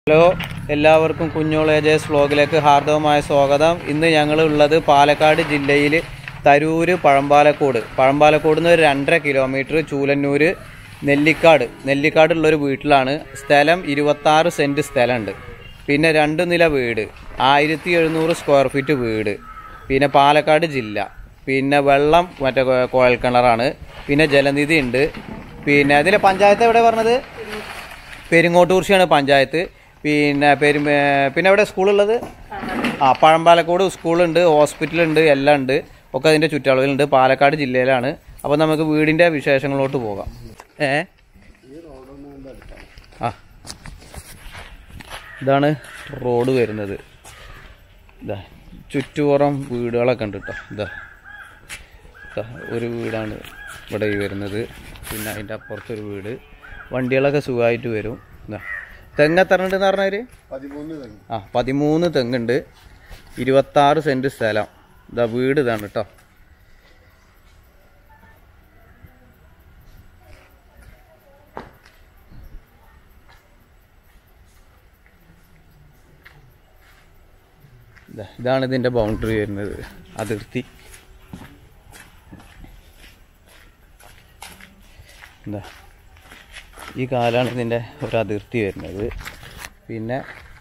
Hello, എല്ലാവർക്കും കുഞ്ഞോൾ agers വ്ലോഗിലേക്ക് ഹാർദവമായ സ്വാഗതം. ഇന്ന് ഞങ്ങളുള്ളത് പാലക്കാട് ജില്ലയിൽ തരൂര് പഴമ്പാലക്കോട് നിന്ന് ഒരു 2.5 കിലോമീറ്റർ ചൂലന്നൂർ നെല്ലിക്കാടുള്ളൊരു വീട്ടിലാണ്. സ്ഥലം 26 സെൻറ്റ് സ്ഥലമുണ്ട്. പിന്നെ 2 നില വീട്, 1700 സ്ക്വയർ ഫീറ്റ് വീട്. പിന്നെ പാലക്കാട് ജില്ല. പിന്നെ വെള്ളം മറ്റേ കുഴൽക്കിണറാണ്. പിന്നെ ജലനിധി ഉണ്ട്. പിന്നെ അതിലെ പഞ്ചായത്ത് എവിടെ പറഞ്ഞത്? പെരിങ്ങോട്ടൂർശിയാണ് പഞ്ചായത്ത്. പിന്നെ എവിടെ സ്കൂളുള്ളത്? പഴമ്പാലക്കോട് സ്കൂളുണ്ട്, ഹോസ്പിറ്റലുണ്ട്, എല്ലാം ഉണ്ട്. ഒക്കെ അതിൻ്റെ ചുറ്റളവിലുണ്ട്. പാലക്കാട് ജില്ലയിലാണ്. അപ്പോൾ നമുക്ക് വീടിൻ്റെ വിശേഷങ്ങളോട്ട് പോകാം. ഇതാണ് റോഡ് വരുന്നത്. ഇതാ ചുറ്റുപുറം വീടുകളൊക്കെ ഉണ്ട് കേട്ടോ. ഇതാ ഒരു വീടാണ് ഇവിടെ വരുന്നത്. പിന്നെ അതിൻ്റെ അപ്പുറത്തൊരു വീട്. വണ്ടികളൊക്കെ സുഖമായിട്ട് വരും. ഇതാ തെങ്ങ് എത്ര ഉണ്ടെന്ന് പറഞ്ഞാൽ 13 തെങ്ങുണ്ട്. 26 സെൻറ്റ് സ്ഥലം. ഇതാ വീട് ഇതാണ് കേട്ടോ. ഇതാണ് ഇതിൻ്റെ ബൗണ്ടറി വരുന്നത്, അതിർത്തി. എന്താ ഈ കാലാണ് ഇതിൻ്റെ ഒരു അതിർത്തി വരുന്നത്. പിന്നെ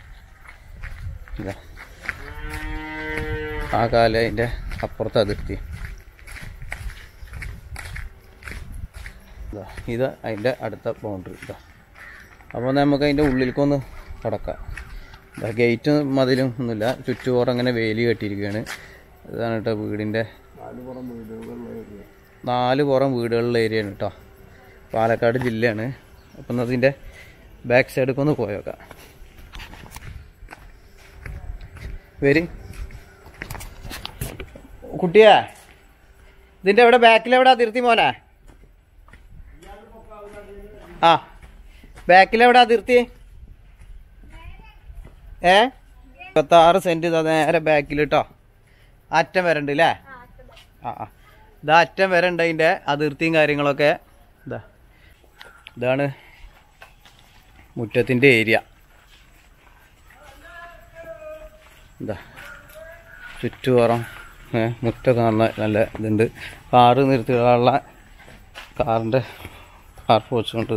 ആ കാല അതിൻ്റെ അപ്പുറത്ത് അതിർത്തി. ഇത് അതിൻ്റെ അടുത്ത ബൗണ്ടറി. അപ്പോൾ നമുക്ക് അതിൻ്റെ ഉള്ളിലേക്കൊന്ന് കടക്കാം. ഗേറ്റ് മതിലും ഒന്നുമില്ല, ചുറ്റുപുറം അങ്ങനെ വേലി കെട്ടിയിരിക്കുകയാണ്. ഇതാണ് കേട്ടോ വീടിൻ്റെ 4 പുറം വീടുകളുള്ള ഏരിയയാണ് കേട്ടോ. പാലക്കാട് ജില്ലയാണ്. അപ്പം അതിൻ്റെ ബാക്ക് സൈഡിലേക്ക് ഒന്ന് പോയേക്കാം. വരി കുട്ടിയാ, ഇതിൻ്റെ എവിടെ ബാക്കിലെവിടെ അതിർത്തി മോനെ? ബാക്കിലെവിടെ അതിർത്തി? 26 സെൻറ്റ് നേരെ ബാക്കിൽ കേട്ടോ. അറ്റം വരെ ഉണ്ട് അല്ലേ? ഇതാ അറ്റം വരെ ഉണ്ട് അതിൻ്റെ അതിർത്തിയും കാര്യങ്ങളൊക്കെ. ഇതാണ് മുറ്റത്തിൻ്റെ ഏരിയ. എന്താ ചുറ്റുപുറം മുറ്റം കാണുന്ന നല്ല ഇതുണ്ട്. കാറ് നിർത്തിയുള്ള കാറിൻ്റെ കാർ പോച്ച് കൊണ്ട്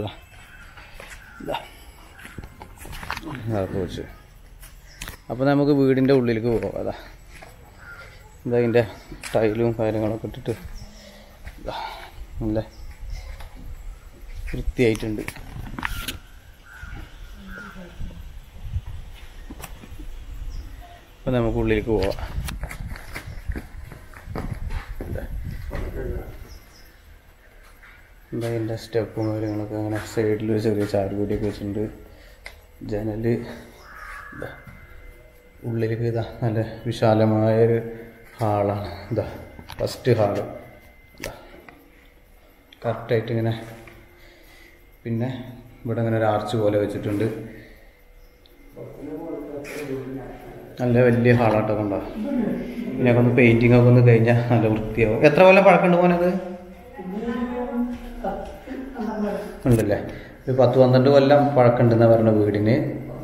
കാർ പോച്ച്. അപ്പോൾ നമുക്ക് വീടിൻ്റെ ഉള്ളിലേക്ക് പോകാം. ഇതാ ഇതിൻ്റെ ടൈലും കാര്യങ്ങളൊക്കെ ഇട്ടിട്ട് നല്ല വൃത്തിയായിട്ടുണ്ട്. അപ്പോൾ നമുക്ക് ഉള്ളിലേക്ക് പോവാം. എന്താ ഇതിൻ്റെ സ്റ്റെപ്പും കാര്യങ്ങളൊക്കെ അങ്ങനെ സൈഡിൽ ഒരു ചെറിയ ചാരുപൊടിയൊക്കെ വെച്ചിട്ടുണ്ട്. ജനൽ ഉള്ളിലേക്ക് ഇതാ നല്ല വിശാലമായൊരു ഹാളാണ്. ഇതാ ഫസ്റ്റ് ഹാള് കറക്റ്റായിട്ട് ഇങ്ങനെ. പിന്നെ ഇവിടെ ഇങ്ങനെ ഒരു ആർച്ച് പോലെ വെച്ചിട്ടുണ്ട്. നല്ല വലിയ ഹാളാട്ടോ കണ്ടോ. പിന്നെ ഒന്ന് പെയിൻറ്റിങ് ഒക്കെ ഒന്ന് കഴിഞ്ഞാൽ നല്ല വൃത്തിയാവും. എത്ര കൊല്ലം പഴക്കമുണ്ട് പോനത്? ഉണ്ടല്ലേ, ഒരു 10-12 കൊല്ലം പഴക്കമുണ്ടെന്നാണ് പറഞ്ഞ വീടിന്.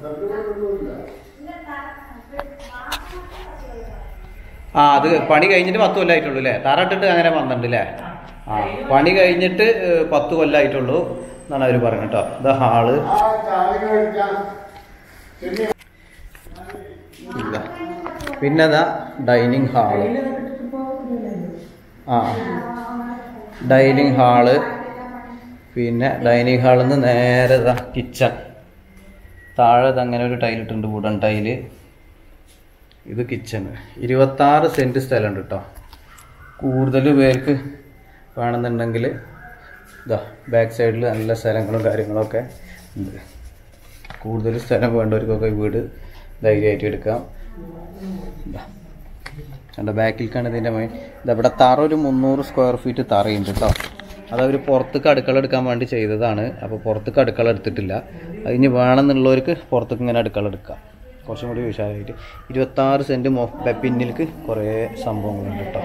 അത് പണി കഴിഞ്ഞിട്ട് 10 കൊല്ലമായിട്ടുള്ളൂ അല്ലേ? തറട്ടിട്ട് അങ്ങനെ 12 അല്ലേ? പണി കഴിഞ്ഞിട്ട് 10 കൊല്ലമായിട്ടുള്ളൂ എന്നാണ് അവർ പറയുന്നത് കേട്ടോ. ഇതാ ഹാള്. പിന്നെ അതാ ഡൈനിങ് ഹാള്. Dining hall. പിന്നെ ഡൈനിങ് ഹാളിൽ നിന്ന് നേരെ ഇതാ കിച്ചൺ. താഴെ അങ്ങനെ ഒരു ടൈലിട്ടുണ്ട്, വുഡൻ ടൈല്. ഇത് കിച്ചണ്. 26 സെൻറ്റ് സ്ഥലമുണ്ട് കേട്ടോ. കൂടുതൽ പേർക്ക് വേണമെന്നുണ്ടെങ്കിൽ ഇതാ ബാക്ക് സൈഡിൽ നല്ല സ്ഥലങ്ങളും കാര്യങ്ങളൊക്കെ ഉണ്ട്. കൂടുതൽ സ്ഥലം വേണ്ടവർക്കൊക്കെ വീട് ധൈര്യമായിട്ട് എടുക്കാം. എൻ്റെ ബാക്കിലേക്കാണ് ഇതിൻ്റെ മെയിൻ. ഇതവിടെ തറ ഒരു 300 സ്ക്വയർ ഫീറ്റ് തറയുണ്ട് കേട്ടോ. അതവർ പുറത്തേക്ക് അടുക്കള എടുക്കാൻ വേണ്ടി ചെയ്തതാണ്. അപ്പോൾ പുറത്തേക്ക് അടുക്കള എടുത്തിട്ടില്ല. അതിന് വേണമെന്നുള്ളവർക്ക് പുറത്തേക്ക് ഇങ്ങനെ അടുക്കള എടുക്കാം, കുറച്ചും കൂടി വിശാലമായിട്ട്. 26 സെൻറ്റ് പിന്നിലേക്ക് കുറേ സംഭവങ്ങളുണ്ട് കേട്ടോ.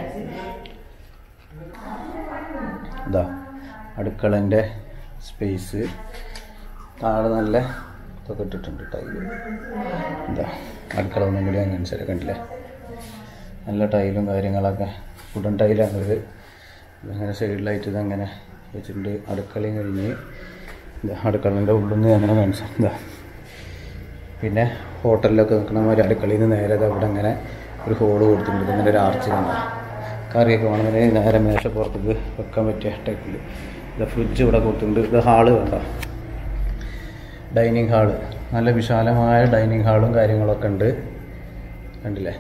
ഇതാ അടുക്കളൻ്റെ സ്പേസ്. താഴെ നല്ല ഇതൊക്കെ ഇട്ടിട്ടുണ്ട് ടൈല്. എന്താ അടുക്കള ഒന്നും കൂടി അങ്ങനെ കണ്ടില്ലേ, നല്ല ടൈലും കാര്യങ്ങളൊക്കെ വുഡൻ ടൈലാണിത്. ഇതങ്ങനെ സൈഡിലായിട്ട് ഇതങ്ങനെ വെച്ചിട്ടുണ്ട്. അടുക്കളയും കഴിഞ്ഞ് എന്താ അടുക്കളേൻ്റെ ഉള്ളിൽ നിന്ന് അങ്ങനെ കാണിച്ചു. എന്താ പിന്നെ ഹോട്ടലിലൊക്കെ നിൽക്കുന്ന മാതിരി അടുക്കളയിൽ നിന്ന് നേരെ അവിടെ അങ്ങനെ ഒരു ഹോള് കൊടുത്തിട്ടുണ്ട്. ഇങ്ങനെ ഒരു ആർച്ച് കണ്ട കറിയൊക്കെ വേണമെങ്കിൽ നേരെ മേശപ്പുറത്തേക്ക് വെക്കാൻ പറ്റിയ ടൈപ്പിൽ. ഇത് ഫ്രിഡ്ജ് ഇവിടെ കൊടുത്തിട്ടുണ്ട്. ഇത് ഹാള് വേണ്ട, ഡൈനിങ് ഹാള്, നല്ല വിശാലമായ ഡൈനിങ് ഹാളും കാര്യങ്ങളൊക്കെ ഉണ്ട്. കണ്ടില്ലേ?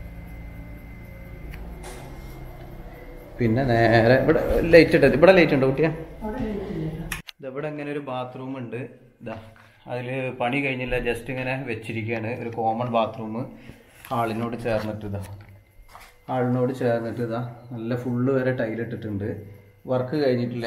പിന്നെ നേരെ ഇവിടെ ലൈറ്റ് ഇട്ടത്, ഇവിടെ ലൈറ്റ് ഉണ്ടോ കുട്ടിയാ? ഇതെവിടെ ഇങ്ങനെ ഒരു ബാത്റൂം ഉണ്ട്. ഇതാ അതിൽ പണി കഴിഞ്ഞില്ല, ജസ്റ്റ് ഇങ്ങനെ വെച്ചിരിക്കുകയാണ്. ഒരു കോമൺ ബാത്റൂം ഹാളിനോട് ചേർന്നിട്ട് ഇതാ നല്ല ഫുള്ള് വരെ ടൈലിട്ടിട്ടുണ്ട്. വർക്ക് കഴിഞ്ഞിട്ടില്ല,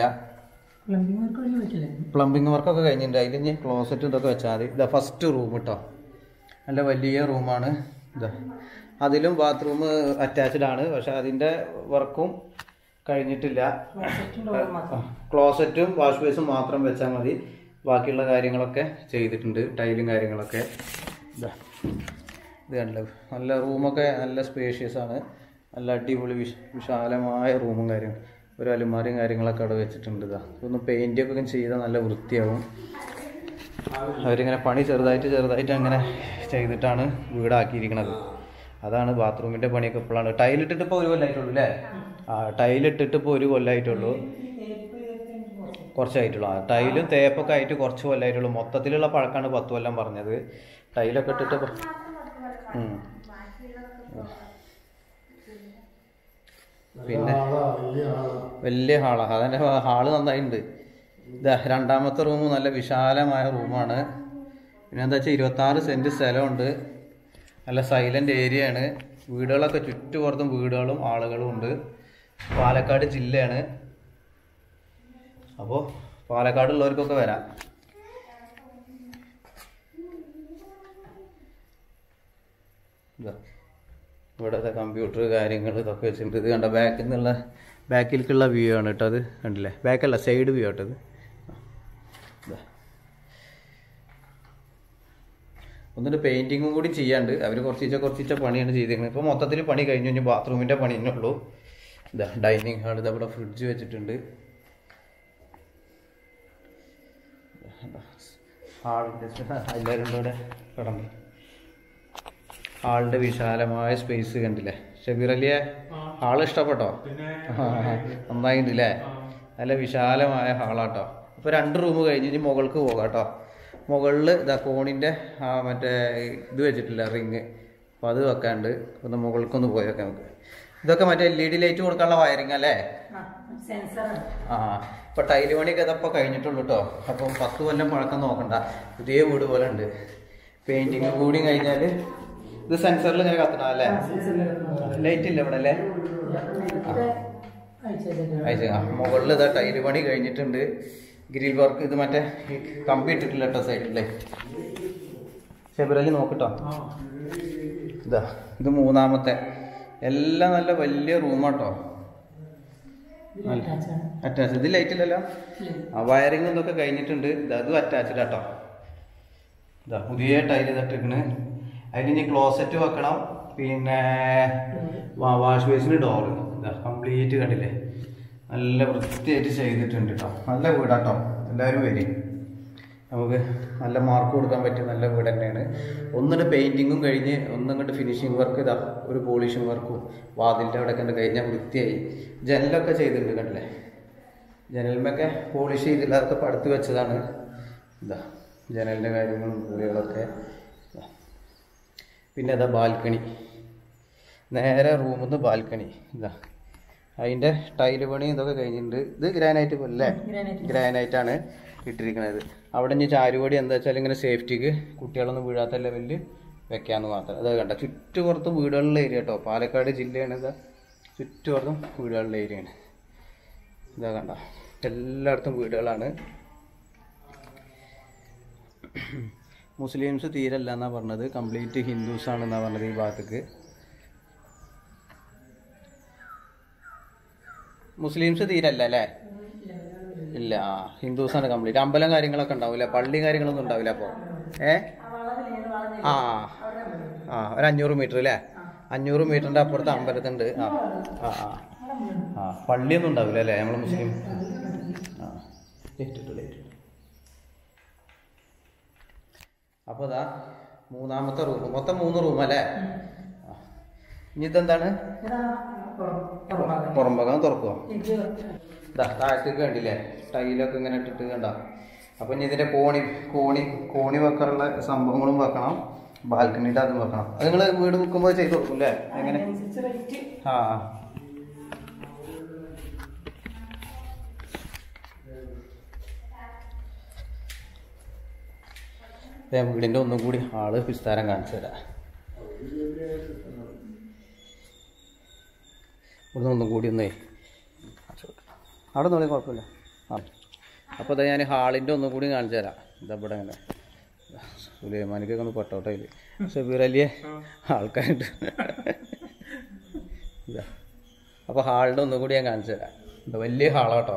പ്ലംബിങ് വർക്കൊക്കെ കഴിഞ്ഞിട്ടുണ്ട്. അതിൽ ഇനി ക്ലോസറ്റ് ഇതൊക്കെ വെച്ചാൽ മതി. ഇതാ ഫസ്റ്റ് റൂം കേട്ടോ, നല്ല വലിയ റൂമാണ്. ഇതാ അതിലും ബാത്റൂം അറ്റാച്ച്ഡ് ആണ്, പക്ഷെ അതിൻ്റെ വർക്കും കഴിഞ്ഞിട്ടില്ല. ക്ലോസറ്റും വാഷ് ബേസും മാത്രം വെച്ചാൽ മതി, ബാക്കിയുള്ള കാര്യങ്ങളൊക്കെ ചെയ്തിട്ടുണ്ട്, ടൈലും കാര്യങ്ങളൊക്കെ. ഇതാ ഇത് കണ്ടല്ലോ, നല്ല റൂമൊക്കെ നല്ല സ്പേഷ്യസ് ആണ്, നല്ല അടിപൊളി വിശാലമായ റൂമും കാര്യങ്ങളും. ഒരു അലുമാരിയും കാര്യങ്ങളൊക്കെ അവിടെ വെച്ചിട്ടുണ്ട്. ഇതാ ഒന്ന് പെയിൻറ്റൊക്കെ ചെയ്താൽ നല്ല വൃത്തിയാവും. അവരിങ്ങനെ പണി ചെറുതായിട്ട് അങ്ങനെ ചെയ്തിട്ടാണ് വീടാക്കിയിരിക്കുന്നത്. അതാണ് ബാത്റൂമിൻ്റെ പണിയൊക്കെ ഇപ്പോഴാണ്. ടൈലിട്ടിട്ട് ഇപ്പോൾ 1 കൊല്ലമായിട്ടുള്ളൂ അല്ലേ? ടൈലിട്ടിട്ട് ഇപ്പോൾ 1 കൊല്ലമായിട്ടുള്ളൂ, കുറച്ചായിട്ടുള്ളൂ. ടൈലും തേപ്പൊക്കെ ആയിട്ട് കുറച്ച് കൊല്ലമായിട്ടുള്ളൂ. മൊത്തത്തിലുള്ള പഴക്കമാണ് 10 കൊല്ലം പറഞ്ഞത്. ടൈലൊക്കെ ഇട്ടിട്ട് പിന്നെ വലിയ ഹാളാണ്. അതിൻ്റെ ഹാള് നന്നായിട്ടുണ്ട്. ഇതാ രണ്ടാമത്തെ റൂം നല്ല വിശാലമായ റൂമാണ്. പിന്നെ എന്താ വെച്ചാൽ 26 സെൻറ്റ് സ്ഥലമുണ്ട്, നല്ല സൈലൻ്റ് ഏരിയ ആണ്. വീടുകളൊക്കെ ചുറ്റുപുറത്തും വീടുകളും ആളുകളും ഉണ്ട്. പാലക്കാട് ജില്ലയാണ്. അപ്പോൾ പാലക്കാടുള്ളവർക്കൊക്കെ വരാം. ഇവിടുത്തെ കമ്പ്യൂട്ടർ കാര്യങ്ങൾ ഇതൊക്കെ വെച്ചിട്ടുണ്ട്. ഇത് കണ്ട ബാക്കിലേക്കുള്ള വ്യൂ ആണ് കേട്ടോ. അത് കണ്ടില്ലേ? ബാക്കല്ല, സൈഡ് വ്യൂ ആട്ടത്. ഒന്നിട്ട് പെയിൻറ്റിങ്ങും കൂടി ചെയ്യാണ്ട് അവർ കുറച്ചിച്ച പണിയാണ് ചെയ്തിരിക്കുന്നത്. ഇപ്പോൾ മൊത്തത്തിൽ പണി കഴിഞ്ഞു, ഇനി ബാത്റൂമിൻ്റെ പണി തന്നെ ഉള്ളൂ. ഇതാ ഡൈനിങ് ഹാൾ, ഇതവിടെ ഫ്രിഡ്ജ് വെച്ചിട്ടുണ്ട്. ഹാളിൻ്റെ എല്ലാവരും കൂടെ കിടന്നു. ഹാളിൻ്റെ വിശാലമായ സ്പേസ് കണ്ടില്ലേ? ഷബീറലിയെ ഹാൾ ഇഷ്ടപ്പെട്ടോ? നന്നായിട്ടില്ലേ? നല്ല വിശാലമായ ഹാളാട്ടോ. അപ്പോൾ 2 റൂം കഴിഞ്ഞ് ഇനി മുകൾക്ക് പോകാം കേട്ടോ. മുകളിൽ ഇതാ കോണിൻ്റെ മറ്റേ ഇത് വെച്ചിട്ടില്ല, റിങ്. അപ്പോൾ അത് വെക്കാണ്ട് ഒന്ന് മുകൾക്കൊന്ന് പോയേക്കാം നമുക്ക്. ഇതൊക്കെ മറ്റേ LED ലൈറ്റ് കൊടുക്കാനുള്ള വയറിങ് അല്ലേ? ഇപ്പോൾ ടൈല് പണിയൊക്കെ ഇതപ്പോൾ കഴിഞ്ഞിട്ടുള്ളൂ കേട്ടോ. അപ്പം 10 കൊല്ലം പഴക്കം നോക്കണ്ട, പുതിയ വീട് പോലെ ഉണ്ട്. പെയിൻറ്റിങ് കൂടി കഴിഞ്ഞാൽ ഇത് സെൻസറിൽ ഇങ്ങനെ കത്തണം അല്ലേ? ലൈറ്റ് ഇല്ല ഇവിടെ അല്ലേ? മുകളിൽ ഇതാ ടൈല് പണി കഴിഞ്ഞിട്ടുണ്ട്. ഗ്രിൽ വർക്ക് ഇത് മറ്റേ കമ്പി ഇട്ടിട്ടില്ല കേട്ടോ സൈഡിലെ. ഷെബിറലി നോക്കട്ടോ. ഇതാ ഇത് 3ാമത്തെ. എല്ലാം നല്ല വലിയ റൂമാട്ടോ, അറ്റാച്ച്. ഇത് ലൈറ്റ് ഇല്ലല്ലോ. വയറിങ് ഇതൊക്കെ കഴിഞ്ഞിട്ടുണ്ട്. അതും അറ്റാച്ച്ഡ് ആട്ടോ. ഇതാ പുതിയ ടൈല് തട്ടിക്കണ്. അതിന് ക്ലോസറ്റ് വെക്കണം. പിന്നെ വാഷ് ബേസിന് ഡോറ് ഇതാ കംപ്ലീറ്റ് കണ്ടില്ലേ? നല്ല വൃത്തിയായിട്ട് ചെയ്തിട്ടുണ്ട് കേട്ടോ. നല്ല വീടാട്ടോ, എല്ലാവരും വരും. നമുക്ക് നല്ല മാർക്ക് കൊടുക്കാൻ പറ്റിയ നല്ല വീട് തന്നെയാണ്. ഒന്നിട്ട് പെയിൻറ്റിങ്ങും കഴിഞ്ഞ് ഒന്നിങ്ങോട്ട് ഫിനിഷിങ് വർക്ക് ഇതാ ഒരു പോളിഷിങ് വർക്കും വാതിലിൻ്റെ അവിടെ കണ്ട് കഴിഞ്ഞാൽ വൃത്തിയായി. ജനലൊക്കെ ചെയ്തിട്ടുണ്ട് കണ്ടില്ലേ? ജനലിമൊക്കെ പോളിഷ് ചെയ്തില്ല, അതൊക്കെ പടുത്ത് വെച്ചതാണ്. ഇതാ ജനലിൻ്റെ കാര്യങ്ങളും കൂടികളൊക്കെ. പിന്നെ ഇതാ ബാൽക്കണി, നേരെ റൂമിൽ നിന്ന് ബാൽക്കണി. ഇതാ അതിൻ്റെ ടൈല് പണി ഇതൊക്കെ കഴിഞ്ഞിട്ടുണ്ട്. ഇത് ഗ്രാനൈറ്റ് പോലെ ഗ്രാനൈറ്റാണ് ഇട്ടിരിക്കുന്നത്. അവിടെ ഇനി ചാരുപടി എന്താ വെച്ചാൽ ഇങ്ങനെ സേഫ്റ്റിക്ക് കുട്ടികളൊന്നും വീഴാത്ത ലെവലിൽ വെക്കാമെന്ന് മാത്രം. അത് കണ്ട ചുറ്റുപുറത്തും വീടുകളുള്ള ഏരിയ കേട്ടോ. പാലക്കാട് ജില്ലയാണ്. ഇതാ ചുറ്റുപുറത്തും വീടുകളുള്ള ഏരിയയാണ്. ഇതാ കണ്ട എല്ലായിടത്തും വീടുകളാണ്. മുസ്ലിംസ് തീരല്ല എന്നാണ് പറഞ്ഞത്, കംപ്ലീറ്റ് ഹിന്ദുസാണെന്നാണ് പറഞ്ഞത് ഈ ഭാഗത്തേക്ക്. മുസ്ലിംസ് തീരല്ല അല്ലേ? ഇല്ല, ഹിന്ദുസാണ് കംപ്ലീറ്റ്. അമ്പലം കാര്യങ്ങളൊക്കെ ഉണ്ടാവില്ല, പള്ളി കാര്യങ്ങളൊന്നും ഉണ്ടാവില്ല. അപ്പോൾ ആ ആ ഒരു 500 മീറ്റർ അല്ലേ? 500 മീറ്ററിൻ്റെ അപ്പുറത്ത് അമ്പലത്തുണ്ട്. ആ ആ ആ ആ പള്ളിയൊന്നും ഉണ്ടാവില്ല അല്ലേ നമ്മൾ മുസ്ലിം? ആ അപ്പോൾ അതാ മൂന്നാമത്തെ റൂം, മൊത്തം 3 റൂം അല്ലേ? ഇനി ഇതെന്താണ്? പുറം ഭാഗം തുറക്കുക. ഇതാ താഴത്തേക്ക് കണ്ടില്ലേ ടൈലൊക്കെ ഇങ്ങനെ ഇട്ടിട്ട് കണ്ട. അപ്പം ഇനി ഇതിൻ്റെ കോണി വെക്കാനുള്ള സംഭവങ്ങളും വെക്കണം, ബാൽക്കണിയുടെ അതും വെക്കണം. അത് നിങ്ങൾ വീട് വെക്കുമ്പോൾ ചെയ്ത് കൊടുക്കും അല്ലേ? എങ്ങനെ? ആ വീടിൻ്റെ ഒന്നും കൂടി ആള് വിസ്താരം കാണിച്ചു തരാം. ഇവിടുന്ന് ഒന്നും കൂടി ഒന്നേ അവിടെ നോളി കുഴപ്പമില്ല. ആ അപ്പോൾ അതാ ഞാൻ ഹാളിൻ്റെ ഒന്നും കൂടി കാണിച്ചു തരാം. ഇതാ ഇവിടെ അങ്ങനെ സുലൈമാനിക്കൊക്കെ ഒന്ന് പെട്ടോട്ടെ ഇല്ല ഷബീർ അലിയെ ആൾക്കാരുണ്ട്. ഇതാ അപ്പോൾ ഹാളിൻ്റെ ഒന്നും കൂടി ഞാൻ കാണിച്ചു തരാം. എന്താ വലിയ ഹാളാട്ടോ,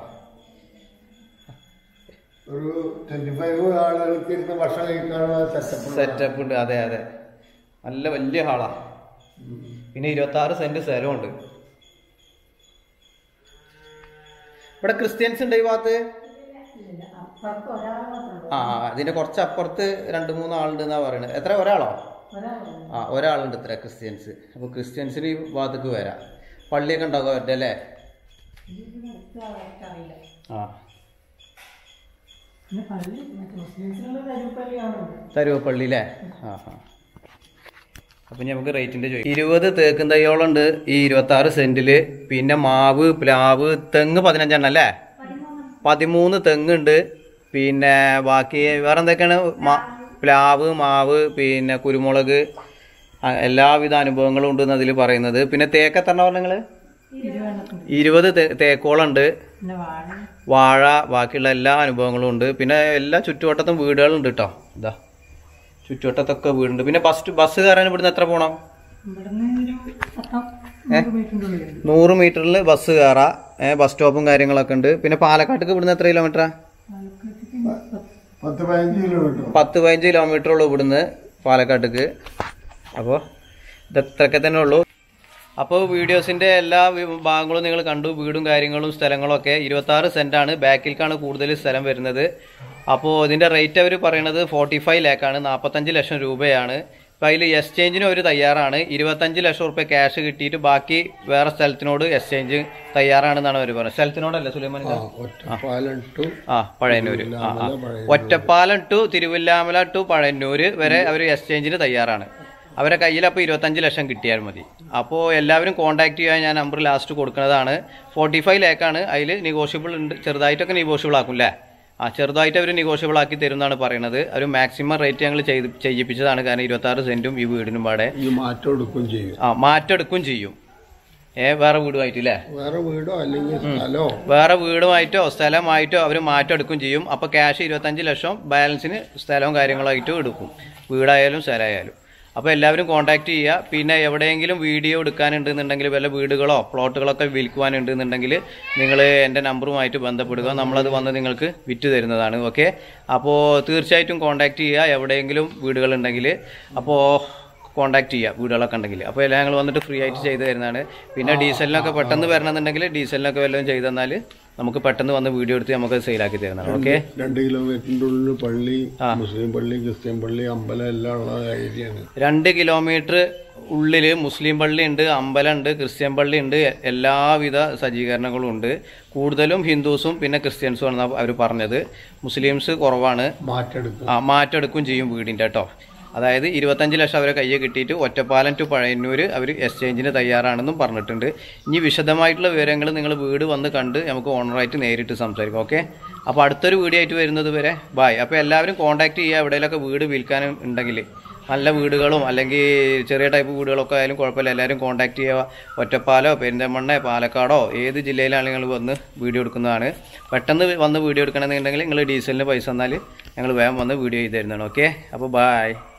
ഒരു 25 ആളുകൾക്ക് ഇരുന്ന് ഭക്ഷണം കഴിക്കാനുള്ള സെറ്റപ്പ് ഉണ്ട്. അതെ അതെ നല്ല വലിയ ഹാളാണ്. പിന്നെ 26 സെന്റ് സ്ഥലമുണ്ട്. ഇവിടെ ക്രിസ്ത്യൻസ് ഉണ്ട് ഈ ഭാഗത്ത്. ആ അതിന്റെ കുറച്ച് അപ്പുറത്ത് 2-3 ആളുണ്ട് എന്നാ പറയുന്നത്. എത്ര? ഒരാളോ? ആ ഒരാളുണ്ട് ഇത്ര ക്രിസ്ത്യൻസ്. അപ്പോൾ ക്രിസ്ത്യൻസിന് ഈ ഭാഗത്തേക്ക് വരാം. പള്ളിയൊക്കെ ഉണ്ടാകും അവരുടെ അല്ലേ? ആ തരുവപ്പള്ളി അല്ലേ? ആ ആ അപ്പം നമുക്ക് റേറ്റിൻ്റെ ചോദിക്കും. 20 തേക്കും തൈയോളം ഉണ്ട് ഈ 26 സെന്റിൽ. പിന്നെ മാവ്, പ്ലാവ്, തെങ്ങ് 15 അല്ലേ? 13 തെങ്ങുണ്ട്. പിന്നെ ബാക്കി വേറെ എന്തൊക്കെയാണ്? പ്ലാവ്, മാവ്, പിന്നെ കുരുമുളക്, എല്ലാവിധ അനുഭവങ്ങളും ഉണ്ടെന്ന് അതിൽ പറയുന്നത്. പിന്നെ തേക്ക് എത്ര പറഞ്ഞ നിങ്ങൾ? 20 തേക്കോളം ഉണ്ട്. വാഴ, ബാക്കിയുള്ള എല്ലാ അനുഭവങ്ങളും ഉണ്ട്. പിന്നെ എല്ലാ ചുറ്റുവട്ടത്തും വീടുകളുണ്ട് കേട്ടോ. ഇതാ ചുറ്റുവട്ടത്തൊക്കെ വീടുണ്ട്. പിന്നെ ബസ് കയറാൻ ഇവിടുന്ന് എത്ര പോകണം? 100 മീറ്ററിൽ ബസ് കയറാം. ബസ് സ്റ്റോപ്പും കാര്യങ്ങളൊക്കെ ഉണ്ട്. പിന്നെ പാലക്കാട്ടേക്ക് ഇവിടുന്ന് എത്ര കിലോമീറ്ററാ? 10-15 കിലോമീറ്റർ ഉള്ളൂ ഇവിടുന്ന് പാലക്കാട്ടേക്ക്. അപ്പോൾ ഇതത്രയൊക്കെ തന്നെ ഉള്ളൂ. അപ്പോൾ വീഡിയോസിൻ്റെ എല്ലാ ഭാഗങ്ങളും നിങ്ങൾ കണ്ടു. വീടും കാര്യങ്ങളും സ്ഥലങ്ങളൊക്കെ 26 സെൻറ്റാണ്. ബാക്കിലേക്കാണ് കൂടുതൽ സ്ഥലം വരുന്നത്. അപ്പോൾ ഇതിൻ്റെ റേറ്റ് അവർ പറയണത് 45 ലാഖാണ്, 45 ലക്ഷം രൂപയാണ്. അപ്പോൾ അതിൽ എക്സ്ചേഞ്ചിന് അവർ തയ്യാറാണ്. 25 ലക്ഷം റുപ്യ ക്യാഷ് കിട്ടിയിട്ട് ബാക്കി വേറെ സ്ഥലത്തിനോട് എക്സ്ചേഞ്ച് തയ്യാറാണെന്നാണ് അവർ പറയുന്നത്. സ്ഥലത്തിനോടല്ലേ സുലൈമാൻ? ആ പഴയന്നൂർ. ഒറ്റപ്പാലം ടു തിരുവല്ലാമല ടു പഴയന്നൂർ വരെ അവർ എക്സ്ചേഞ്ചിന് തയ്യാറാണ്. അവരെ കയ്യിൽ അപ്പോൾ 25 ലക്ഷം കിട്ടിയാൽ മതി. അപ്പോൾ എല്ലാവരും കോൺടാക്ട് ചെയ്യാൻ ഞാൻ നമ്പർ ലാസ്റ്റ് കൊടുക്കുന്നതാണ്. 45 ലാഖാണ്. അതിൽ നെഗോഷ്യബിൾ ഉണ്ട്, ചെറുതായിട്ടൊക്കെ നെഗോഷ്യബിൾ ആക്കും അല്ലേ? ആ ചെറുതായിട്ട് അവർ നെഗോഷ്യബിൾ ആക്കി തരും എന്നാണ് പറയുന്നത്. ഒരു മാക്സിമം റേറ്റ് ഞങ്ങൾ ചെയ്യിപ്പിച്ചതാണ്. കാരണം 26 സെന്റും ഈ വീടിനും പാടെ മാറ്റം എടുക്കും ചെയ്യും. വേറെ വീടുമായിട്ടില്ലേ? വേറെ വീടുമായിട്ടോ സ്ഥലമായിട്ടോ അവർ മാറ്റം എടുക്കും ചെയ്യും. അപ്പോൾ ക്യാഷ് 25 ലക്ഷം, ബാലൻസിന് സ്ഥലവും കാര്യങ്ങളായിട്ടും എടുക്കും, വീടായാലും സ്ഥലമായാലും. അപ്പോൾ എല്ലാവരും കോൺടാക്ട് ചെയ്യുക. പിന്നെ എവിടെയെങ്കിലും വീഡിയോ എടുക്കാനുണ്ടെന്നുണ്ടെങ്കിൽ വല്ല വീടുകളോ പ്ലോട്ടുകളൊക്കെ വിൽക്കുവാനുണ്ടെന്നുണ്ടെങ്കിൽ നിങ്ങൾ എൻ്റെ നമ്പറുമായിട്ട് ബന്ധപ്പെടുക. നമ്മളത് വന്ന് നിങ്ങൾക്ക് വിറ്റ് തരുന്നതാണ്. ഓക്കെ, അപ്പോൾ തീർച്ചയായിട്ടും കോൺടാക്ട് ചെയ്യുക. എവിടെയെങ്കിലും വീടുകളുണ്ടെങ്കിൽ അപ്പോൾ കോൺടാക്ട് ചെയ്യുക, വീടുകളൊക്കെ ഉണ്ടെങ്കിൽ. അപ്പോൾ എല്ലാം ഞങ്ങൾ വന്നിട്ട് ഫ്രീ ആയിട്ട് ചെയ്ത് തരുന്നതാണ്. പിന്നെ ഡീസലിനൊക്കെ പെട്ടെന്ന് വരണമെന്നുണ്ടെങ്കിൽ ഡീസലിനൊക്കെ വല്ലതും ചെയ്തെന്നാൽ നമുക്ക് പെട്ടെന്ന് വന്ന് വീഡിയോ എടുത്ത് നമുക്ക് സെയിലാക്കി തരുന്നതാണ്. ഓക്കെ, 2 കിലോമീറ്ററിൻ്റെ ഉള്ളിൽ പള്ളി, മുസ്ലിം പള്ളി, ക്രിസ്ത്യൻ പള്ളി, അമ്പലം എല്ലാം ഉള്ള ഏരിയയാണ്. 2 കിലോമീറ്റർ ഉള്ളിൽ മുസ്ലിം പള്ളി ഉണ്ട്, അമ്പലം ഉണ്ട്, ക്രിസ്ത്യൻ പള്ളി ഉണ്ട്, എല്ലാവിധ സജ്ജീകരണങ്ങളും ഉണ്ട്. കൂടുതലും ഹിന്ദുസും പിന്നെ ക്രിസ്ത്യൻസും ആണ് അവർ പറഞ്ഞത്. മുസ്ലിംസ് കുറവാണ്. മാറ്റെടുക്കും ചെയ്യും വീടിൻ്റെ കേട്ടോ. അതായത് 25 ലക്ഷം അവരെ കയ്യിൽ കിട്ടിയിട്ട് ഒറ്റപ്പാലം ടു പഴയന്നൂർ അവർ എക്സ്ചേഞ്ചിന് തയ്യാറാണെന്നും പറഞ്ഞിട്ടുണ്ട്. ഇനി വിശദമായിട്ടുള്ള വിവരങ്ങൾ നിങ്ങൾ വീട് വന്ന് കണ്ട് നമുക്ക് ഓണറായിട്ട് നേരിട്ട് സംസാരിക്കാം. ഓക്കെ, അപ്പോൾ അടുത്തൊരു വീഡിയോ ആയിട്ട് വരുന്നത് വരെ ബായ്. അപ്പോൾ എല്ലാവരും കോൺടാക്ട് ചെയ്യുക. എവിടെയെങ്കിലൊക്കെ വീട് വിൽക്കാനും ഉണ്ടെങ്കിൽ, നല്ല വീടുകളും അല്ലെങ്കിൽ ചെറിയ ടൈപ്പ് വീടുകളൊക്കെ ആയാലും കുഴപ്പമില്ല, എല്ലാവരും കോൺടാക്ട് ചെയ്യുക. ഒറ്റപ്പാലോ പെരിന്തൽമണ്ണ പാലക്കാടോ ഏത് ജില്ലയിലാണെങ്കിൽ നിങ്ങൾ വന്ന് വീഡിയോ എടുക്കുന്നതാണ്. പെട്ടെന്ന് വന്ന് വീഡിയോ എടുക്കണമെന്നുണ്ടെങ്കിൽ നിങ്ങൾ ഡീസലിന് പൈസ തന്നാൽ ഞങ്ങൾ വേഗം വന്ന് വീഡിയോ ചെയ്ത് തരുന്നതാണ്. ഓക്കെ, അപ്പോൾ ബായ്.